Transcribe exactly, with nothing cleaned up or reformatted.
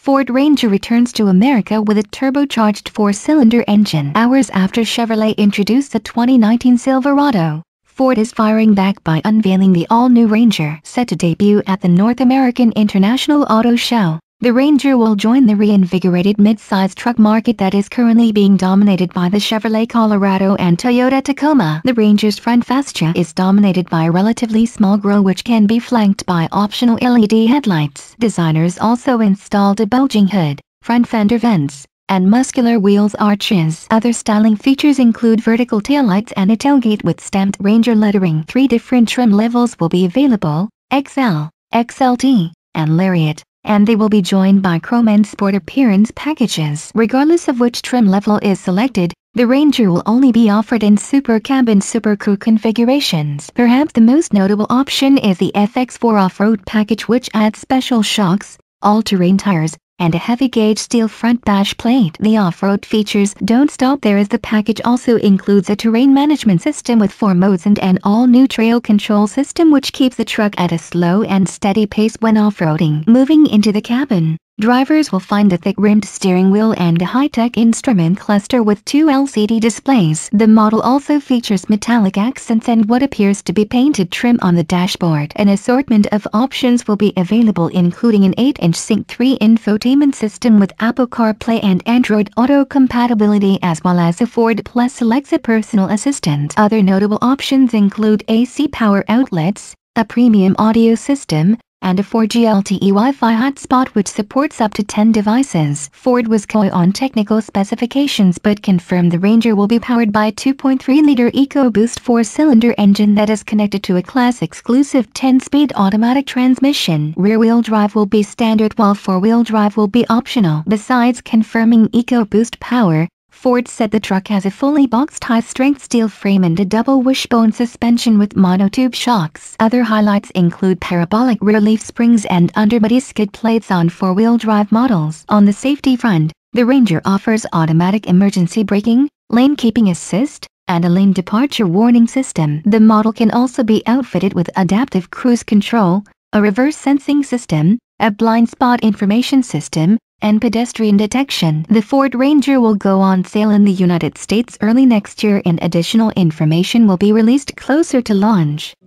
Ford Ranger returns to America with a turbocharged four-cylinder engine. Hours after Chevrolet introduced the twenty nineteen Silverado, Ford is firing back by unveiling the all-new Ranger. Set to debut at the North American International Auto Show, the Ranger will join the reinvigorated mid-size truck market that is currently being dominated by the Chevrolet Colorado and Toyota Tacoma. The Ranger's front fascia is dominated by a relatively small grille which can be flanked by optional L E D headlights. Designers also installed a bulging hood, front fender vents, and muscular wheels arches. Other styling features include vertical taillights and a tailgate with stamped Ranger lettering. Three different trim levels will be available: X L, X L T, and Lariat, and they will be joined by Chrome and Sport appearance packages. Regardless of which trim level is selected, the Ranger will only be offered in Super Cab and Super Crew configurations. Perhaps the most notable option is the F X four off-road package, which adds special shocks, all-terrain tires, and a heavy-gauge steel front dash plate. The off-road features don't stop there, as the package also includes a terrain management system with four modes and an all-new trail control system which keeps the truck at a slow and steady pace when off-roading. Moving into the cabin, drivers will find a thick-rimmed steering wheel and a high-tech instrument cluster with two L C D displays. The model also features metallic accents and what appears to be painted trim on the dashboard. An assortment of options will be available, including an eight inch Sync three infotainment system with Apple CarPlay and Android Auto compatibility, as well as a Ford Plus Alexa personal assistant. Other notable options include A C power outlets, a premium audio system, and a four G L T E Wi-Fi hotspot which supports up to ten devices. Ford was coy on technical specifications but confirmed the Ranger will be powered by a two point three liter EcoBoost four-cylinder engine that is connected to a class-exclusive ten-speed automatic transmission. Rear-wheel drive will be standard while four-wheel drive will be optional. Besides confirming EcoBoost power, Ford said the truck has a fully boxed high-strength steel frame and a double wishbone suspension with monotube shocks. Other highlights include parabolic rear leaf springs and underbody skid plates on four-wheel drive models. On the safety front, the Ranger offers automatic emergency braking, lane keeping assist, and a lane departure warning system. The model can also be outfitted with adaptive cruise control, a reverse sensing system, a blind spot information system, and pedestrian detection. The Ford Ranger will go on sale in the United States early next year, and additional information will be released closer to launch.